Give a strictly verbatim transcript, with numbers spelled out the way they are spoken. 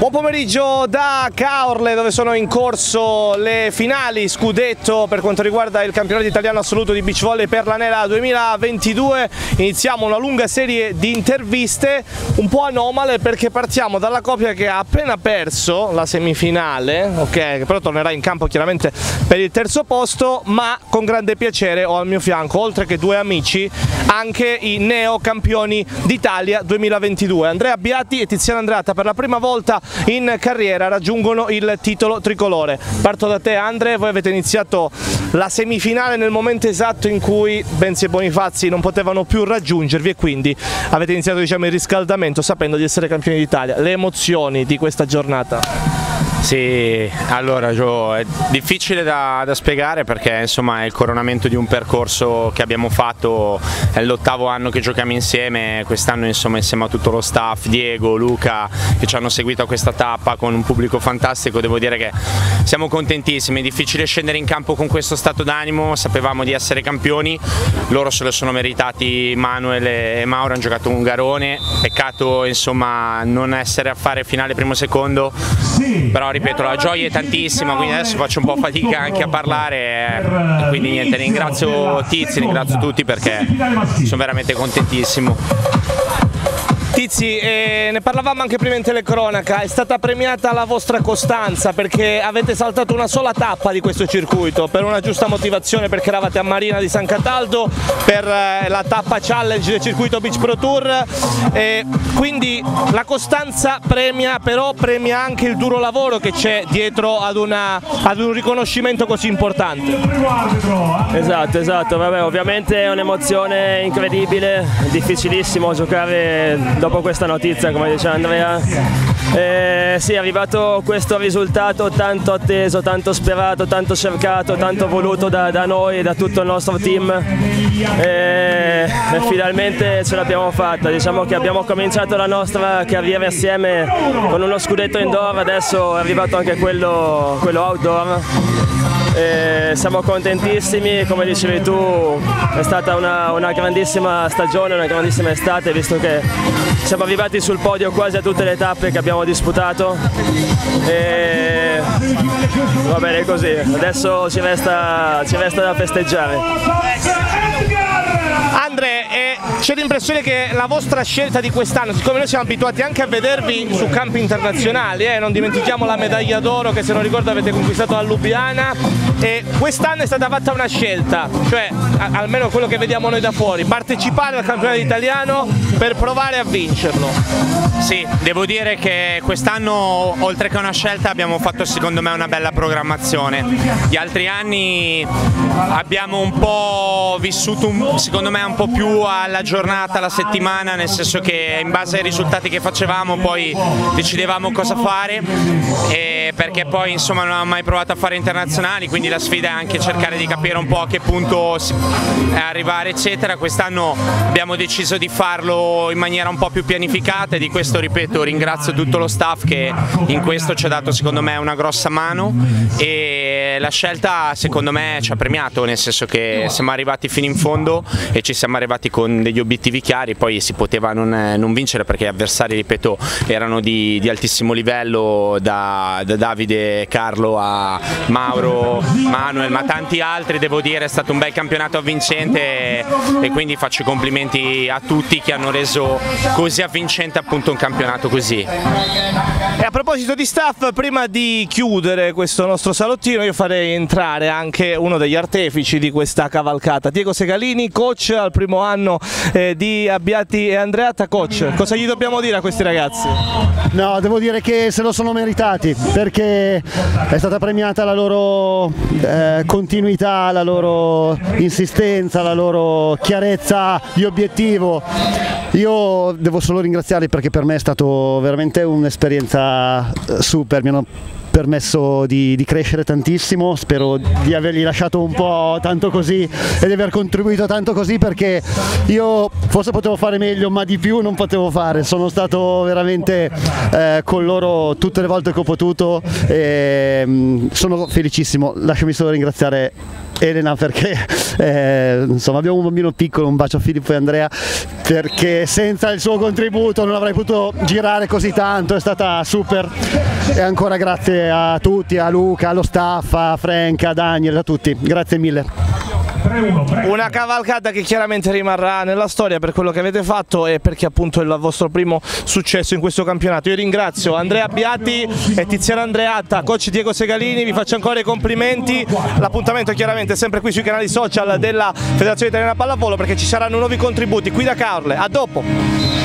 Buon pomeriggio da Caorle, dove sono in corso le finali scudetto per quanto riguarda il campionato italiano assoluto di beach volley per l'Anela duemilaventidue. Iniziamo una lunga serie di interviste un po' anomale, perché partiamo dalla coppia che ha appena perso la semifinale, ok, che però tornerà in campo chiaramente per il terzo posto, ma con grande piacere ho al mio fianco, oltre che due amici, anche i neo campioni d'Italia duemilaventidue. Andrea Biati e Tiziana Andreatta per la prima volta in carriera raggiungono il titolo tricolore. Parto da te, Andre. Voi avete iniziato la semifinale nel momento esatto in cui Benzi e Bonifazzi non potevano più raggiungervi e quindi avete iniziato, diciamo, il riscaldamento sapendo di essere campioni d'Italia. Le emozioni di questa giornata? Sì, allora Gio, è difficile da, da spiegare, perché insomma è il coronamento di un percorso che abbiamo fatto, è l'ottavo anno che giochiamo insieme, quest'anno insomma insieme a tutto lo staff, Diego, Luca, che ci hanno seguito a questa tappa con un pubblico fantastico. Devo dire che siamo contentissimi. È difficile scendere in campo con questo stato d'animo, sapevamo di essere campioni, loro se lo sono meritati. Manuel e Mauro hanno giocato un garone, peccato insomma non essere a fare finale primo secondo, però ripeto, la gioia è tantissima, quindi adesso faccio un po' fatica anche a parlare, e quindi niente, ringrazio Tizi, ringrazio tutti perché sono veramente contentissimo. Tizi, eh, ne parlavamo anche prima in telecronaca, è stata premiata la vostra costanza, perché avete saltato una sola tappa di questo circuito per una giusta motivazione, perché eravate a Marina di San Cataldo per eh, la tappa challenge del circuito Beach Pro Tour, eh, quindi la costanza premia, però premia anche il duro lavoro che c'è dietro ad, una, ad un riconoscimento così importante. Esatto, esatto, vabbè, ovviamente è un'emozione incredibile, difficilissimo giocare dopo questa notizia, come dice Andrea. Eh, sì, è arrivato questo risultato tanto atteso, tanto sperato, tanto cercato, tanto voluto da, da noi e da tutto il nostro team, eh, e finalmente ce l'abbiamo fatta. Diciamo che abbiamo cominciato la nostra carriera assieme con uno scudetto indoor, adesso è arrivato anche quello, quello outdoor. E siamo contentissimi, come dicevi tu è stata una, una grandissima stagione, una grandissima estate, visto che siamo arrivati sul podio quasi a tutte le tappe che abbiamo disputato, e va bene così, adesso ci resta, ci resta da festeggiare. Andre, eh, c'è l'impressione che la vostra scelta di quest'anno, siccome noi siamo abituati anche a vedervi su campi internazionali, eh, non dimentichiamo la medaglia d'oro che, se non ricordo, avete conquistato a Lubiana, e quest'anno è stata fatta una scelta, cioè a, almeno quello che vediamo noi da fuori, partecipare al campionato italiano per provare a vincerlo. Sì, devo dire che quest'anno, oltre che una scelta, abbiamo fatto secondo me una bella programmazione. Gli altri anni abbiamo un po' vissuto un, secondo me un po' più alla giornata, alla settimana, nel senso che in base ai risultati che facevamo poi decidevamo cosa fare, e perché poi insomma non avevamo mai provato a fare internazionali, quindi la sfida è anche cercare di capire un po' a che punto arrivare eccetera. Quest'anno abbiamo deciso di farlo in maniera un po' più pianificata, e di questo, ripeto, ringrazio tutto lo staff che in questo ci ha dato secondo me una grossa mano, e la scelta secondo me ci ha premiato, nel senso che siamo arrivati fino in fondo e ci siamo arrivati con degli obiettivi chiari. Poi si poteva non, non vincere, perché gli avversari, ripeto, erano di, di altissimo livello, da, da Davide, Carlo a Mauro, Manuel, ma tanti altri. Devo dire, è stato un bel campionato avvincente, e, e quindi faccio i complimenti a tutti che hanno reso così avvincente appunto un campionato così. E a proposito di staff, prima di chiudere questo nostro salottino, io farei entrare anche uno degli artefici di questa cavalcata, Diego Segalini, coach al primo anno eh, di Biati e Andreatta. Coach, cosa gli dobbiamo dire a questi ragazzi? No, devo dire che se lo sono meritati, perché è stata premiata la loro eh, continuità, la loro insistenza, la loro chiarezza di obiettivo. Io devo solo ringraziarli, perché per me è stato veramente un'esperienza super, mi hanno permesso di, di crescere tantissimo. Spero di avergli lasciato un po' tanto così e di aver contribuito tanto così, perché io forse potevo fare meglio, ma di più non potevo fare. Sono stato veramente eh, con loro tutte le volte che ho potuto, e sono felicissimo. Lasciami solo ringraziare Elena perché eh, insomma abbiamo un bambino piccolo, un bacio a Filippo e Andrea, perché senza il suo contributo non avrei potuto girare così tanto, è stata super. E ancora grazie a tutti, a Luca, allo staff, a Frank, a Daniel, a tutti, grazie mille. Una cavalcata che chiaramente rimarrà nella storia per quello che avete fatto e perché appunto è il vostro primo successo in questo campionato. Io ringrazio Andrea Biatti e Tiziana Andreatta, coach Diego Segalini, vi faccio ancora i complimenti. L'appuntamento chiaramente è sempre qui sui canali social della Federazione Italiana Pallavolo, perché ci saranno nuovi contributi qui da Caorle. A dopo!